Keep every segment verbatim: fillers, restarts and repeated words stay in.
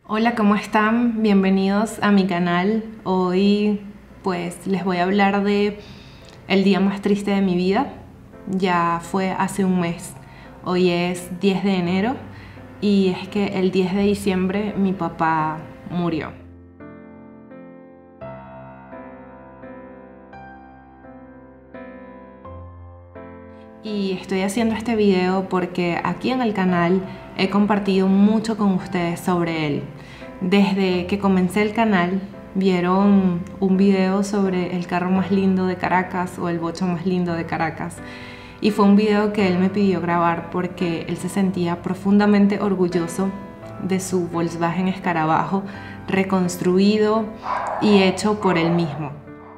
Hola, ¿cómo están? Bienvenidos a mi canal. Hoy pues les voy a hablar de el día más triste de mi vida. Ya fue hace un mes. Hoy es diez de enero y es que el diez de diciembre mi papá murió. Y estoy haciendo este video porque aquí en el canal he compartido mucho con ustedes sobre él. Desde que comencé el canal, vieron un video sobre el carro más lindo de Caracas o el bocho más lindo de Caracas. Y fue un video que él me pidió grabar porque él se sentía profundamente orgulloso de su Volkswagen Escarabajo reconstruido y hecho por él mismo.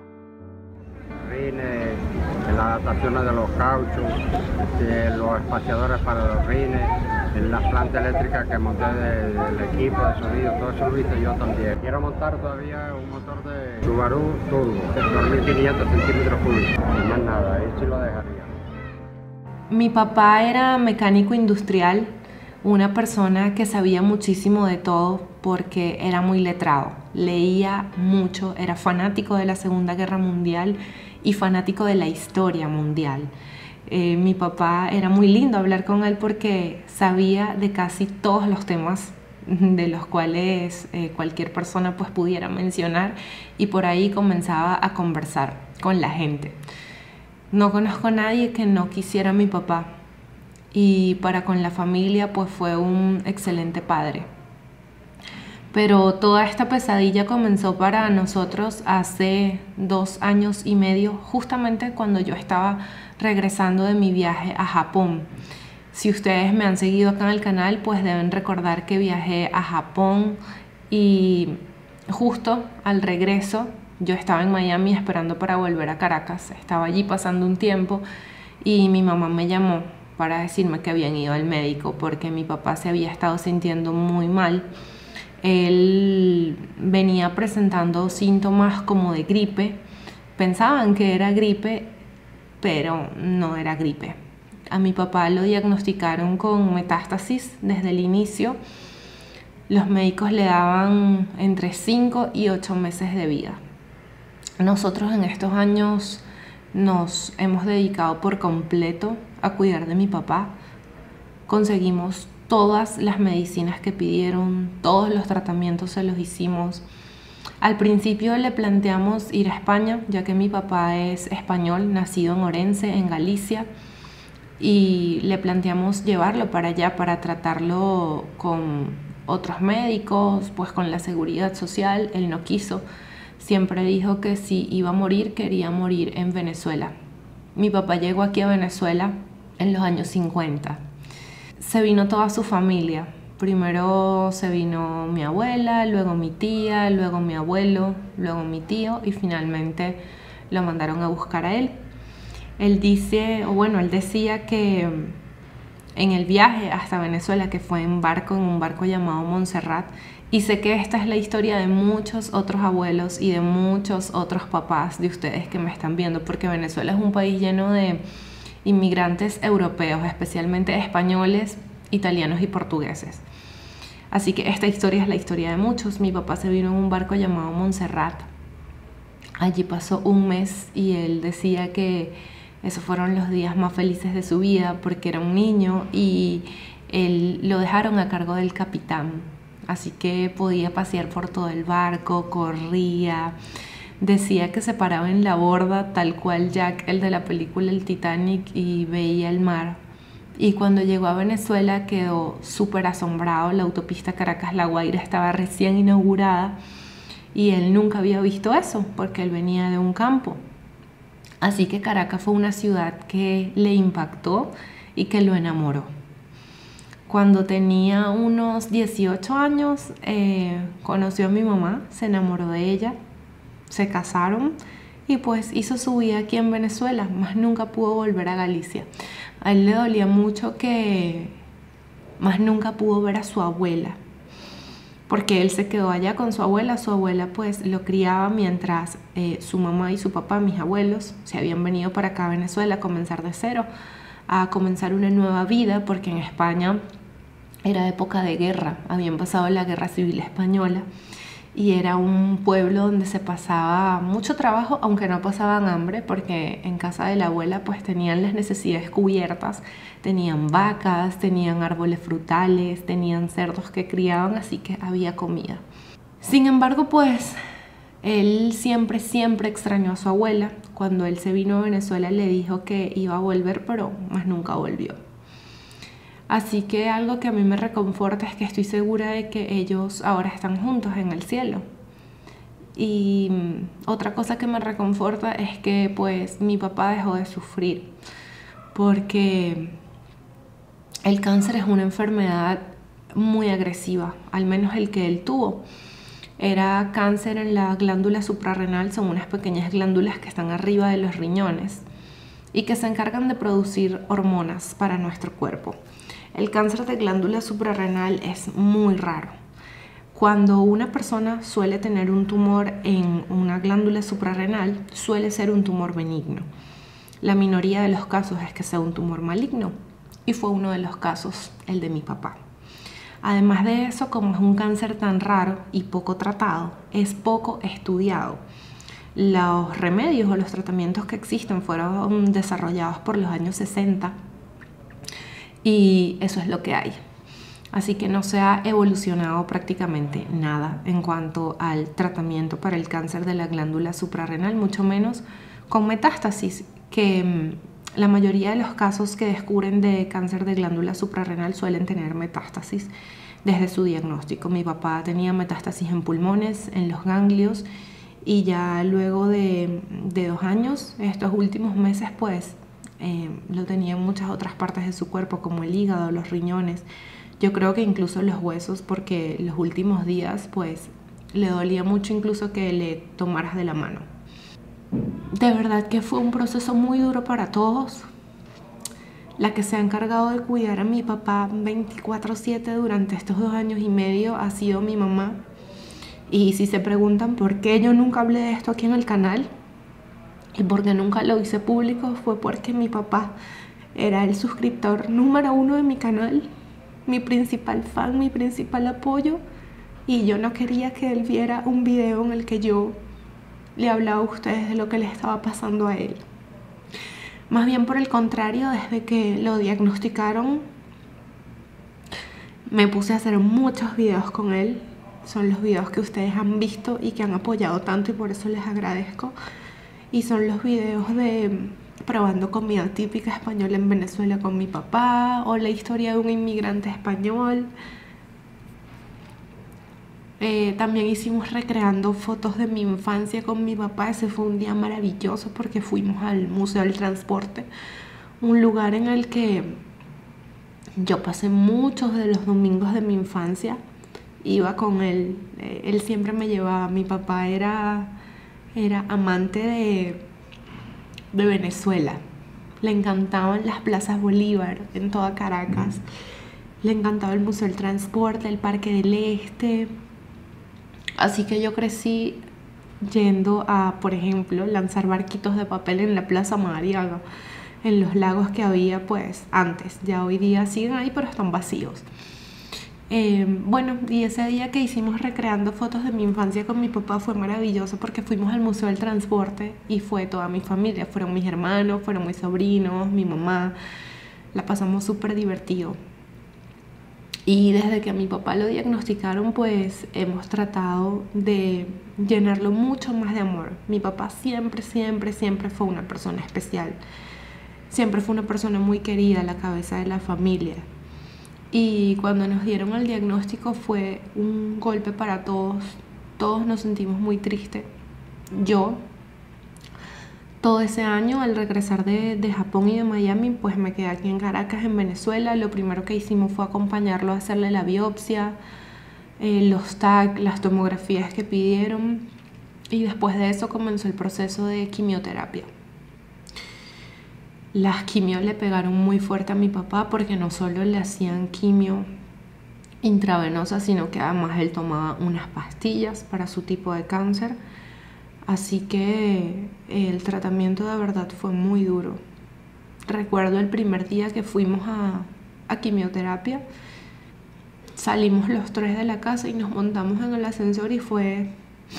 Rines, las adaptaciones de los cauchos, eh, los espaciadores para los rines, la planta eléctrica que monté de- del equipo de sonido, todo eso lo hice yo también. Quiero montar todavía un motor de Subaru Turbo, de dos mil quinientos centímetros cúbicos, y más nada, ahí sí lo dejaría. Mi papá era mecánico industrial, una persona que sabía muchísimo de todo porque era muy letrado, leía mucho, era fanático de la Segunda Guerra Mundial y fanático de la historia mundial. Eh, mi papá era muy lindo hablar con él porque sabía de casi todos los temas de los cuales eh, cualquier persona pues pudiera mencionar, y por ahí comenzaba a conversar con la gente. No conozco a nadie que no quisiera a mi papá, y para con la familia pues fue un excelente padre. Pero toda esta pesadilla comenzó para nosotros hace dos años y medio, justamente cuando yo estaba regresando de mi viaje a Japón. Si ustedes me han seguido acá en el canal, pues deben recordar que viajé a Japón y justo al regreso yo estaba en Miami esperando para volver a Caracas. Estaba allí pasando un tiempo y mi mamá me llamó para decirme que habían ido al médico porque mi papá se había estado sintiendo muy mal. Él venía presentando síntomas como de gripe. Pensaban que era gripe, pero no era gripe. A mi papá lo diagnosticaron con metástasis desde el inicio. Los médicos le daban entre cinco y ocho meses de vida. Nosotros en estos años nos hemos dedicado por completo a cuidar de mi papá. Conseguimos todas las medicinas que pidieron, todos los tratamientos se los hicimos. Al principio le planteamos ir a España, ya que mi papá es español, nacido en Orense, en Galicia, y le planteamos llevarlo para allá para tratarlo con otros médicos, pues con la seguridad social. Él no quiso, siempre dijo que si iba a morir, quería morir en Venezuela. Mi papá llegó aquí a Venezuela en los años cincuenta. Se vino toda su familia. Primero se vino mi abuela, luego mi tía, luego mi abuelo, luego mi tío, y finalmente lo mandaron a buscar a él. Él dice, o bueno, él decía que en el viaje hasta Venezuela, que fue en barco, en un barco llamado Montserrat, y sé que esta es la historia de muchos otros abuelos y de muchos otros papás de ustedes que me están viendo, porque Venezuela es un país lleno de inmigrantes europeos, especialmente españoles, italianos y portugueses. Así que esta historia es la historia de muchos. Mi papá se vino en un barco llamado Montserrat. Allí pasó un mes y él decía que esos fueron los días más felices de su vida porque era un niño y él lo dejaron a cargo del capitán. Así que podía pasear por todo el barco, corría. Decía que se paraba en la borda, tal cual Jack, el de la película El Titanic, y veía el mar. Y cuando llegó a Venezuela quedó súper asombrado. La autopista Caracas-La Guaira estaba recién inaugurada y él nunca había visto eso porque él venía de un campo. Así que Caracas fue una ciudad que le impactó y que lo enamoró. Cuando tenía unos dieciocho años, eh, conoció a mi mamá, se enamoró de ella. Se casaron y pues hizo su vida aquí en Venezuela, más nunca pudo volver a Galicia. A él le dolía mucho que más nunca pudo ver a su abuela, porque él se quedó allá con su abuela. Su abuela pues lo criaba mientras eh, su mamá y su papá, mis abuelos, se habían venido para acá a Venezuela a comenzar de cero, a comenzar una nueva vida, porque en España Era época de guerra, habían pasado la Guerra Civil Española y era un pueblo donde se pasaba mucho trabajo, aunque no pasaban hambre, porque en casa de la abuela pues tenían las necesidades cubiertas, tenían vacas, tenían árboles frutales, tenían cerdos que criaban, así que había comida. Sin embargo, pues él siempre, siempre extrañó a su abuela. Cuando él se vino a Venezuela le dijo que iba a volver, pero más nunca volvió. Así que algo que a mí me reconforta es que estoy segura de que ellos ahora están juntos en el cielo. Y otra cosa que me reconforta es que pues mi papá dejó de sufrir, porque el cáncer es una enfermedad muy agresiva, al menos el que él tuvo. Era cáncer en la glándula suprarrenal, son unas pequeñas glándulas que están arriba de los riñones y que se encargan de producir hormonas para nuestro cuerpo. El cáncer de glándula suprarrenal es muy raro. Cuando una persona suele tener un tumor en una glándula suprarrenal, suele ser un tumor benigno. La minoría de los casos es que sea un tumor maligno, y fue uno de los casos el de mi papá. Además de eso, como es un cáncer tan raro y poco tratado, es poco estudiado. Los remedios o los tratamientos que existen fueron desarrollados por los años sesenta y eso es lo que hay. Así que no se ha evolucionado prácticamente nada en cuanto al tratamiento para el cáncer de la glándula suprarrenal, mucho menos con metástasis, que la mayoría de los casos que descubren de cáncer de glándula suprarrenal suelen tener metástasis desde su diagnóstico. Mi papá tenía metástasis en pulmones, en los ganglios, y ya luego de, de dos años, estos últimos meses, pues eh, lo tenía en muchas otras partes de su cuerpo, como el hígado, los riñones. Yo creo que incluso los huesos, porque los últimos días, pues le dolía mucho incluso que le tomaras de la mano. De verdad que fue un proceso muy duro para todos. La que se ha encargado de cuidar a mi papá veinticuatro siete durante estos dos años y medio ha sido mi mamá. Y si se preguntan por qué yo nunca hablé de esto aquí en el canal y por qué nunca lo hice público, fue porque mi papá era el suscriptor número uno de mi canal, mi principal fan, mi principal apoyo, y yo no quería que él viera un video en el que yo le hablaba a ustedes de lo que le estaba pasando a él. Más bien por el contrario, desde que lo diagnosticaron me puse a hacer muchos videos con él. Son los videos que ustedes han visto y que han apoyado tanto, y por eso les agradezco. Y son los videos de probando comida típica española en Venezuela con mi papá, o la historia de un inmigrante español. Eh, también hicimos recreando fotos de mi infancia con mi papá. Ese fue un día maravilloso porque fuimos al Museo del Transporte, un lugar en el que yo pasé muchos de los domingos de mi infancia. Iba con él, eh, él siempre me llevaba. Mi papá era, era amante de, de Venezuela. Le encantaban las plazas Bolívar en toda Caracas. Le encantaba el Museo del Transporte, el Parque del Este. Así que yo crecí yendo a, por ejemplo, lanzar barquitos de papel en la Plaza Madariaga, en los lagos que había pues antes. Ya hoy día siguen ahí, pero están vacíos. Eh, bueno, y ese día que hicimos recreando fotos de mi infancia con mi papá fue maravilloso porque fuimos al Museo del Transporte y fue toda mi familia. Fueron mis hermanos, fueron mis sobrinos, mi mamá. La pasamos súper divertido. Y desde que a mi papá lo diagnosticaron, pues hemos tratado de llenarlo mucho más de amor. Mi papá siempre, siempre, siempre fue una persona especial. Siempre fue una persona muy querida, la cabeza de la familia. Y cuando nos dieron el diagnóstico fue un golpe para todos. Todos nos sentimos muy tristes. Yo, todo ese año, al regresar de, de Japón y de Miami, pues me quedé aquí en Caracas, en Venezuela. Lo primero que hicimos fue acompañarlo a hacerle la biopsia, eh, los T A C, las tomografías que pidieron, y después de eso comenzó el proceso de quimioterapia. Las quimios le pegaron muy fuerte a mi papá porque no solo le hacían quimio intravenosa, sino que además él tomaba unas pastillas para su tipo de cáncer. Así que el tratamiento de verdad fue muy duro. Recuerdo el primer día que fuimos a, a quimioterapia, salimos los tres de la casa y nos montamos en el ascensor y fue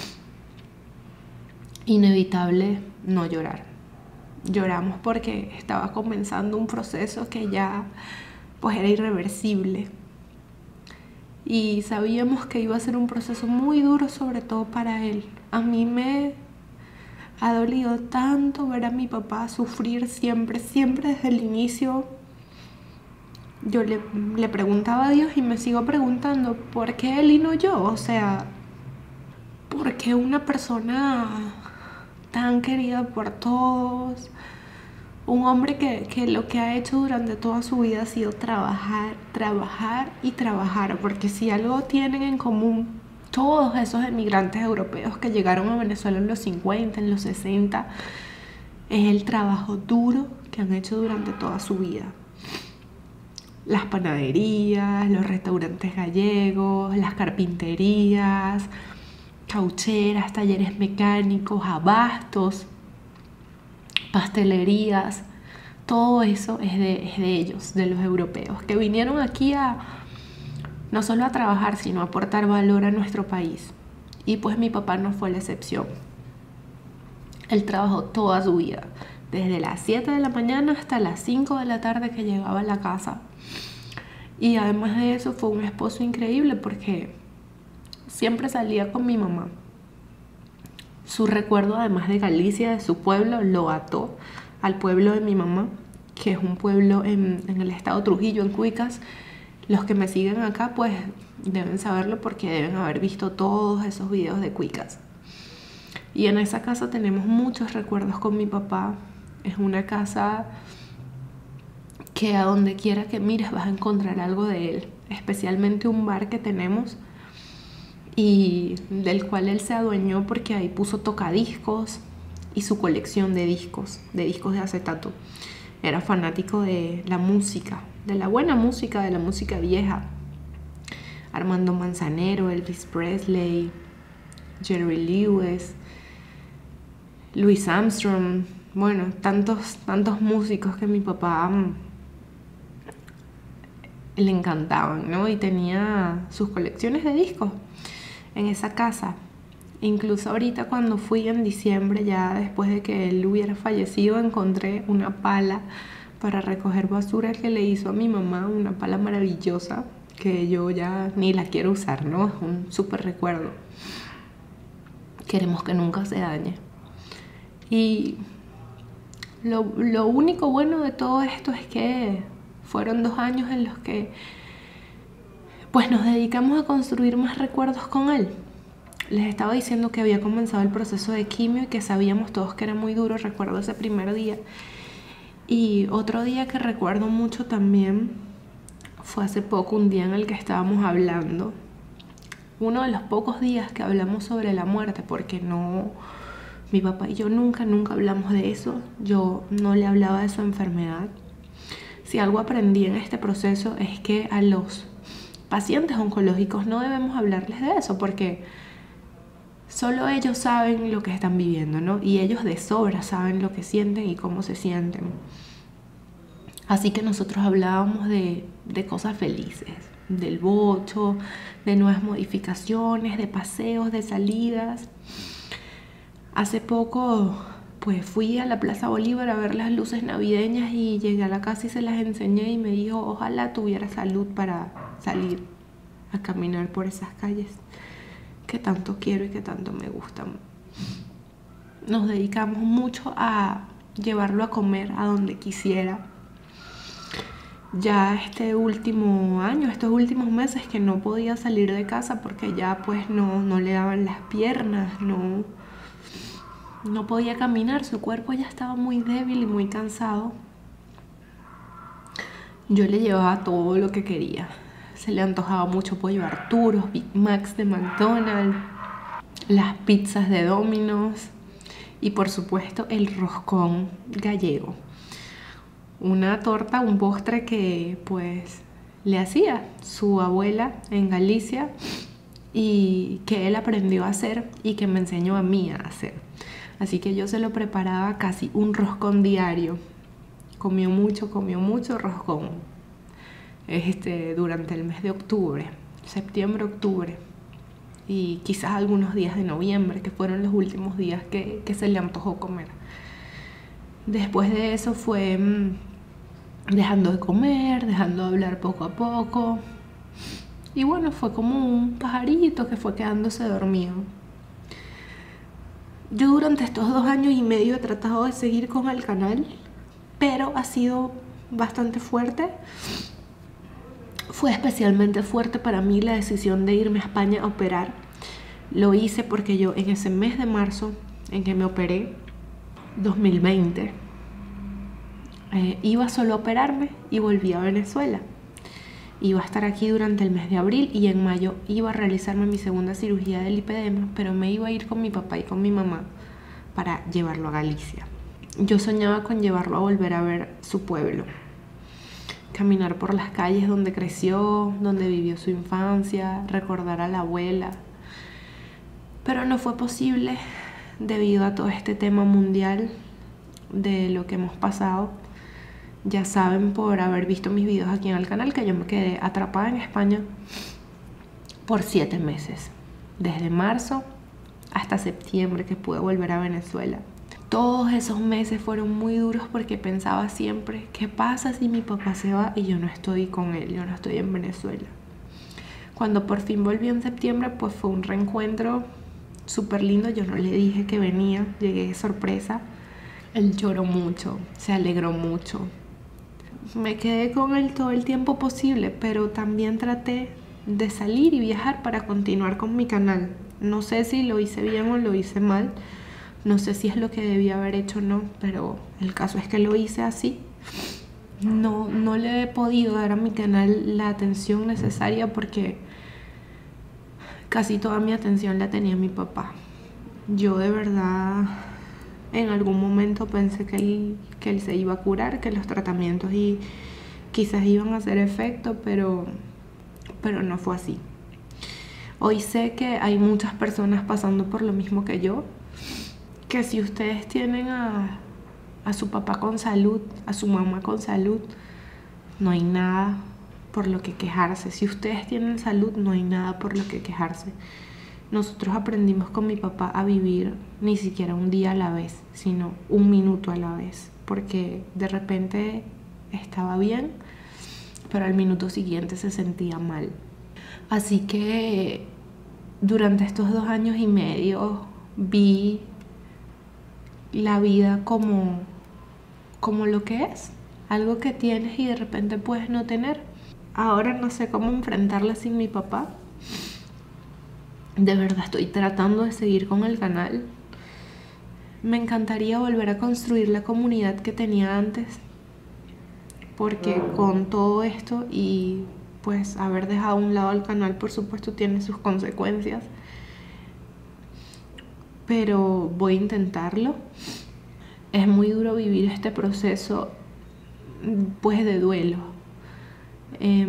inevitable no llorar. Lloramos porque estaba comenzando un proceso que ya pues era irreversible. Y sabíamos que iba a ser un proceso muy duro, sobre todo para él. A mí me ha dolido tanto ver a mi papá sufrir siempre, siempre desde el inicio. Yo le, le preguntaba a Dios y me sigo preguntando, ¿por qué él y no yo? O sea, ¿por qué una persona tan querida por todos? Un hombre que, que lo que ha hecho durante toda su vida ha sido trabajar, trabajar y trabajar. Porque si algo tienen en común todos esos emigrantes europeos que llegaron a Venezuela en los cincuenta, en los sesenta, es el trabajo duro que han hecho durante toda su vida. Las panaderías, los restaurantes gallegos, las carpinterías, caucheras, talleres mecánicos, abastos, pastelerías, todo eso es de, es de ellos, de los europeos, que vinieron aquí a no solo a trabajar, sino a aportar valor a nuestro país. Y pues mi papá no fue la excepción. Él trabajó toda su vida, desde las siete de la mañana hasta las cinco de la tarde que llegaba a la casa. Y además de eso fue un esposo increíble porque siempre salía con mi mamá. Su recuerdo, además de Galicia, de su pueblo, lo ató al pueblo de mi mamá, que es un pueblo en, en el estado Trujillo, en Cuicas. Los que me siguen acá pues deben saberlo porque deben haber visto todos esos videos de Cuicas. Y en esa casa tenemos muchos recuerdos con mi papá. Es una casa que a donde quiera que mires vas a encontrar algo de él, especialmente un bar que tenemos y del cual él se adueñó porque ahí puso tocadiscos y su colección de discos, de discos de acetato. Era fanático de la música, de la buena música, de la música vieja. Armando Manzanero, Elvis Presley, Jerry Lewis, Louis Armstrong, bueno, tantos, tantos músicos que mi papá um, le encantaban, ¿no? Y tenía sus colecciones de discos en esa casa. Incluso ahorita cuando fui en diciembre, ya después de que él hubiera fallecido, encontré una pala para recoger basura que le hizo a mi mamá, una pala maravillosa que yo ya ni la quiero usar, ¿no? Es un súper recuerdo. Queremos que nunca se dañe. Y lo, lo único bueno de todo esto es que fueron dos años en los que pues nos dedicamos a construir más recuerdos con él. Les estaba diciendo que había comenzado el proceso de quimio y que sabíamos todos que era muy duro. Recuerdo ese primer día. Y otro día que recuerdo mucho también fue hace poco, un día en el que estábamos hablando. Uno de los pocos días que hablamos sobre la muerte, porque no, mi papá y yo nunca, nunca hablamos de eso. Yo no le hablaba de su enfermedad. Si algo aprendí en este proceso es que a los pacientes oncológicos no debemos hablarles de eso, porque solo ellos saben lo que están viviendo, ¿no? Y ellos de sobra saben lo que sienten y cómo se sienten. Así que nosotros hablábamos de, de cosas felices, del bocho, de nuevas modificaciones, de paseos, de salidas. Hace poco pues fui a la Plaza Bolívar a ver las luces navideñas y llegué a la casa y se las enseñé y me dijo, ojalá tuviera salud para salir a caminar por esas calles que tanto quiero y que tanto me gustan. Nos dedicamos mucho a llevarlo a comer a donde quisiera. Ya este último año, estos últimos meses que no podía salir de casa porque ya pues no, no le daban las piernas, no, no podía caminar, su cuerpo ya estaba muy débil y muy cansado. Yo le llevaba todo lo que quería. Se le antojaba mucho pollo Arturos, Big Macs de McDonald's, las pizzas de Domino's y por supuesto el roscón gallego. Una torta, un postre que pues le hacía su abuela en Galicia y que él aprendió a hacer y que me enseñó a mí a hacer. Así que yo se lo preparaba casi un roscón diario. Comió mucho, comió mucho roscón este, durante el mes de octubre. septiembre, octubre y quizás algunos días de noviembre, que fueron los últimos días que, que se le antojó comer. Después de eso fue mmm, dejando de comer, dejando de hablar poco a poco. Y bueno, fue como un pajarito que fue quedándose dormido. Yo durante estos dos años y medio he tratado de seguir con el canal, pero ha sido bastante fuerte. Fue especialmente fuerte para mí la decisión de irme a España a operar. Lo hice porque yo en ese mes de marzo en que me operé, dos mil veinte, eh, iba solo a operarme y volví a Venezuela. Iba a estar aquí durante el mes de abril y en mayo iba a realizarme mi segunda cirugía del lipedema, pero me iba a ir con mi papá y con mi mamá para llevarlo a Galicia. Yo soñaba con llevarlo a volver a ver su pueblo, caminar por las calles donde creció, donde vivió su infancia, recordar a la abuela. Pero no fue posible debido a todo este tema mundial de lo que hemos pasado. Ya saben por haber visto mis videos aquí en el canal que yo me quedé atrapada en España por siete meses. Desde marzo hasta septiembre que pude volver a Venezuela. Todos esos meses fueron muy duros porque pensaba siempre, ¿qué pasa si mi papá se va y yo no estoy con él? Yo no estoy en Venezuela. Cuando por fin volví en septiembre, pues fue un reencuentro súper lindo. Yo no le dije que venía, llegué de sorpresa. Él lloró mucho, se alegró mucho. Me quedé con él todo el tiempo posible, pero también traté de salir y viajar para continuar con mi canal. No sé si lo hice bien o lo hice mal. No sé si es lo que debía haber hecho o no, pero el caso es que lo hice así. No, no le he podido dar a mi canal la atención necesaria porque casi toda mi atención la tenía mi papá. Yo de verdad en algún momento pensé que él, que él se iba a curar, que los tratamientos y quizás iban a hacer efecto, pero, pero no fue así. Hoy sé que hay muchas personas pasando por lo mismo que yo, que si ustedes tienen a, a su papá con salud, a su mamá con salud, no hay nada por lo que quejarse. Si ustedes tienen salud, no hay nada por lo que quejarse. Nosotros aprendimos con mi papá a vivir ni siquiera un día a la vez, sino un minuto a la vez, porque de repente estaba bien, pero al minuto siguiente se sentía mal. Así que durante estos dos años y medio vi la vida como, como lo que es, algo que tienes y de repente puedes no tener. Ahora no sé cómo enfrentarla sin mi papá. De verdad estoy tratando de seguir con el canal. Me encantaría volver a construir la comunidad que tenía antes, porque con todo esto y pues haber dejado a un lado el canal, por supuesto tiene sus consecuencias, pero voy a intentarlo. Es muy duro vivir este proceso pues de duelo. eh,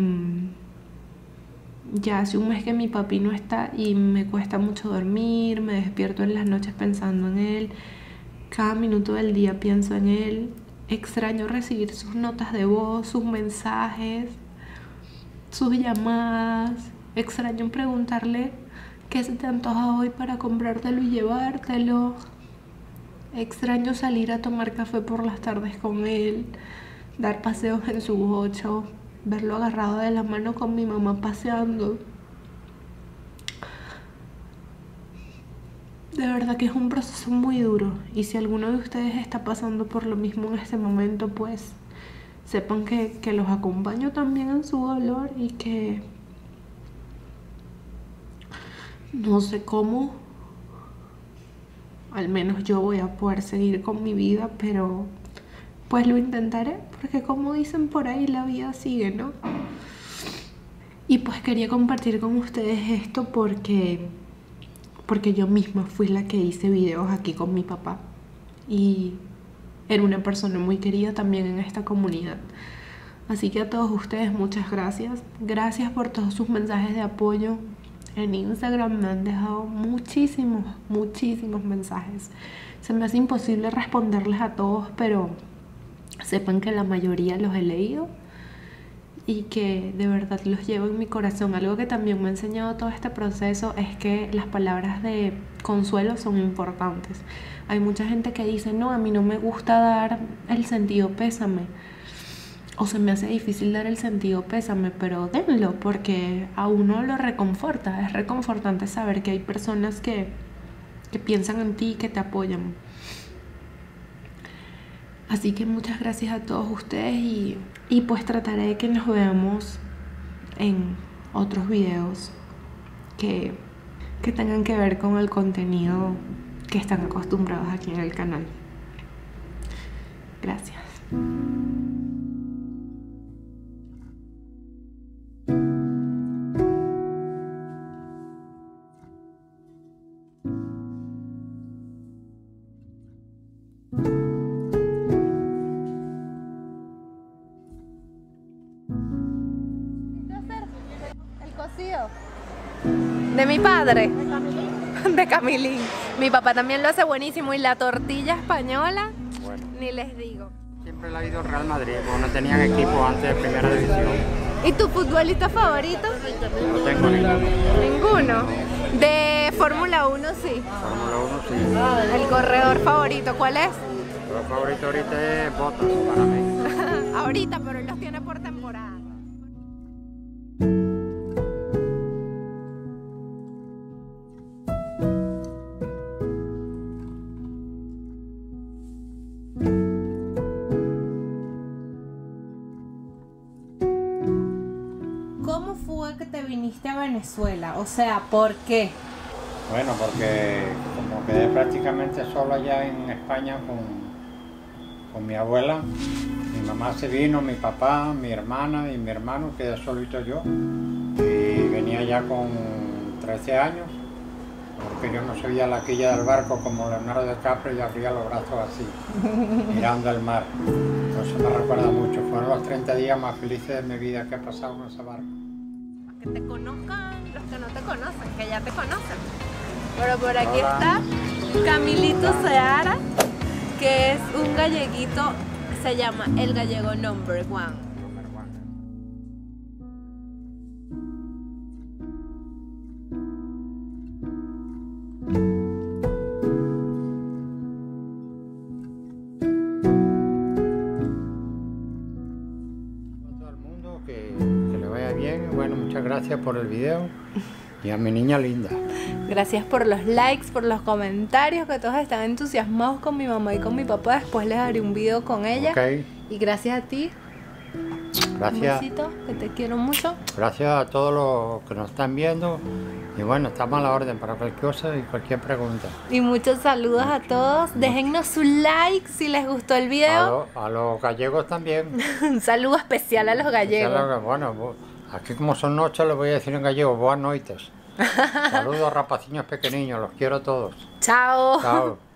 Ya hace un mes que mi papi no está y me cuesta mucho dormir, me despierto en las noches pensando en él, cada minuto del día pienso en él, extraño recibir sus notas de voz, sus mensajes, sus llamadas, extraño preguntarle qué se te antoja hoy para comprártelo y llevártelo, extraño salir a tomar café por las tardes con él, dar paseos en su bocho, verlo agarrado de la mano con mi mamá paseando. De verdad que es un proceso muy duro y si alguno de ustedes está pasando por lo mismo en este momento, pues sepan que, que los acompaño también en su dolor y que no sé cómo, al menos yo voy a poder seguir con mi vida, pero pues lo intentaré, porque como dicen por ahí, la vida sigue, ¿no? Y pues quería compartir con ustedes esto porque, porque yo misma fui la que hice videos aquí con mi papá. Y era una persona muy querida también en esta comunidad. Así que a todos ustedes, muchas gracias. Gracias por todos sus mensajes de apoyo. En Instagram me han dejado muchísimos, muchísimos mensajes. Se me hace imposible responderles a todos, pero sepan que la mayoría los he leído y que de verdad los llevo en mi corazón. Algo que también me ha enseñado todo este proceso es que las palabras de consuelo son importantes. Hay mucha gente que dice, no, a mí no me gusta dar el sentido pésame, o se me hace difícil dar el sentido pésame, pero denlo, porque a uno lo reconforta. Es reconfortante saber que hay personas que, que piensan en ti y que te apoyan. Así que muchas gracias a todos ustedes y, y pues trataré de que nos veamos en otros videos que, que tengan que ver con el contenido que están acostumbrados aquí en el canal. Gracias. De mi padre, de Camilín. de Camilín. Mi papá también lo hace buenísimo. Y la tortilla española, bueno, ni les digo. Siempre le ha ido Real Madrid, porque no tenían equipo antes de primera división. ¿Y tu futbolista favorito? No tengo ninguno. ¿Ninguno? De Fórmula uno sí. Fórmula uno sí. ¿El corredor favorito cuál es? El favorito ahorita es Bottas para mí. Ahorita, pero él los tiene por temporada. ¿Cómo fue que te viniste a Venezuela? O sea, ¿por qué? Bueno, porque como quedé prácticamente solo allá en España con, con mi abuela, mi mamá se vino, mi papá, mi hermana y mi hermano, quedé solito yo. Y venía ya con trece años, porque yo no sabía la quilla del barco como Leonardo DiCaprio y abría los brazos así, mirando el mar. Eso me recuerda mucho, fueron los treinta días más felices de mi vida que he pasado en ese barco. Que te conozcan los que no te conocen, que ya te conocen. Pero por aquí Hola. está Camilito Seara, que es un galleguito, se llama el gallego number one. Bueno, muchas gracias por el video y a mi niña linda. Gracias por los likes, por los comentarios, que todos están entusiasmados con mi mamá y con mi papá. Después les haré un video con ella. Okay. Y gracias a ti. Gracias. Un besito, que te quiero mucho. Gracias a todos los que nos están viendo. Y bueno, estamos a la orden para cualquier cosa y cualquier pregunta. Y muchos saludos a todos. Déjennos su like si les gustó el video. A, lo, a los gallegos también. Un saludo especial a los gallegos. Especial a, bueno, aquí como son noches les voy a decir en gallego, buenas noites. Saludos rapaciños pequeños, los quiero a todos. Chao. Chao.